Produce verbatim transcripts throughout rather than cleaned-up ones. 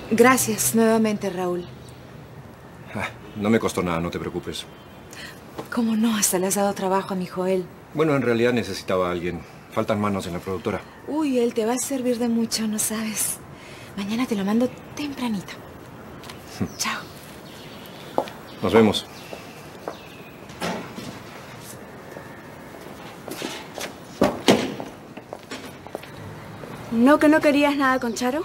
Gracias nuevamente, Raúl. Ah, no me costó nada, no te preocupes. ¿Cómo no? Hasta le has dado trabajo a mi Joel. Bueno, en realidad necesitaba a alguien. Faltan manos en la productora. Uy, él te va a servir de mucho, no sabes. Mañana te lo mando tempranito. Chao. Nos vemos. ¿No que no querías nada con Charo?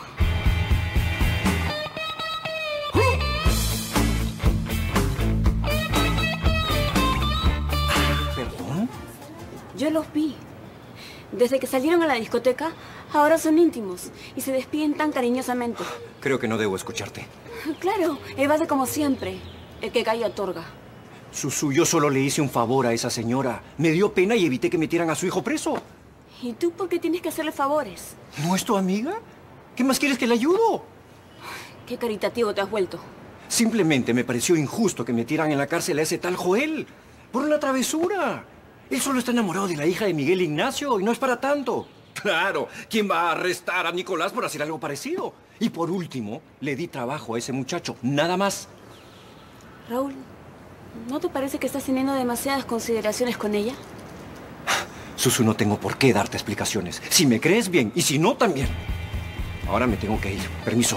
¿Perdón? Yo los vi. Desde que salieron a la discoteca, ahora son íntimos y se despiden tan cariñosamente. Creo que no debo escucharte. Claro, evade como siempre. El que cae otorga. Susu, yo solo le hice un favor a esa señora. Me dio pena y evité que metieran a su hijo preso. ¿Y tú por qué tienes que hacerle favores? ¿No es tu amiga? ¿Qué más quieres que le ayudo? Qué caritativo te has vuelto. Simplemente me pareció injusto que metieran en la cárcel a ese tal Joel. Por una travesura. Él solo está enamorado de la hija de Miguel Ignacio y no es para tanto. Claro, ¿quién va a arrestar a Nicolás por hacer algo parecido? Y por último, le di trabajo a ese muchacho, nada más. Raúl, ¿no te parece que estás teniendo demasiadas consideraciones con ella? Susu, no tengo por qué darte explicaciones. Si me crees, bien, y si no, también. Ahora me tengo que ir. Permiso.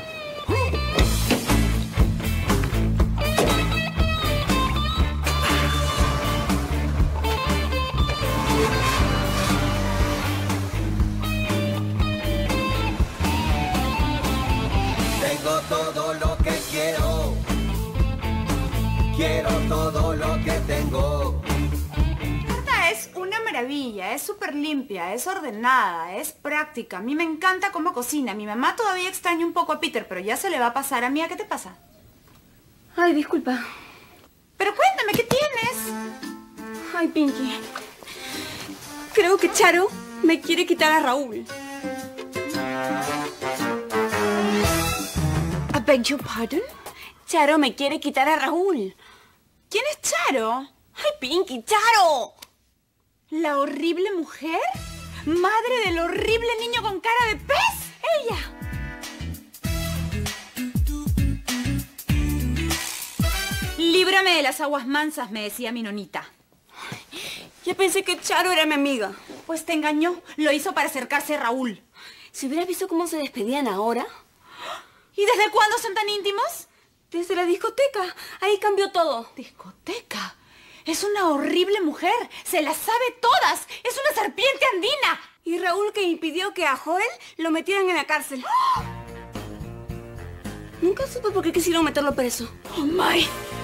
Tengo todo lo que quiero. Quiero todo lo que tengo. Es una maravilla, es súper limpia, es ordenada, es práctica. A mí me encanta cómo cocina. Mi mamá todavía extraña un poco a Peter, pero ya se le va a pasar. Amiga, ¿qué te pasa? Ay, disculpa. Pero cuéntame, ¿qué tienes? Ay, Pinky. Creo que Charo me quiere quitar a Raúl. I beg your pardon? Charo me quiere quitar a Raúl. ¿Quién es Charo? Ay, Pinky, Charo. ¿La horrible mujer? ¿Madre del horrible niño con cara de pez? ¡Ella! Líbrame de las aguas mansas, me decía mi nonita. Yo pensé que Charo era mi amiga. Pues te engañó. Lo hizo para acercarse a Raúl. Si hubieras visto cómo se despedían ahora. ¿Y desde cuándo son tan íntimos? Desde la discoteca. Ahí cambió todo. ¿Discoteca? Es una horrible mujer. Se las sabe todas. Es una serpiente andina. Y Raúl que impidió que a Joel lo metieran en la cárcel. ¡Oh! Nunca supe por qué quisieron meterlo preso. Oh, my...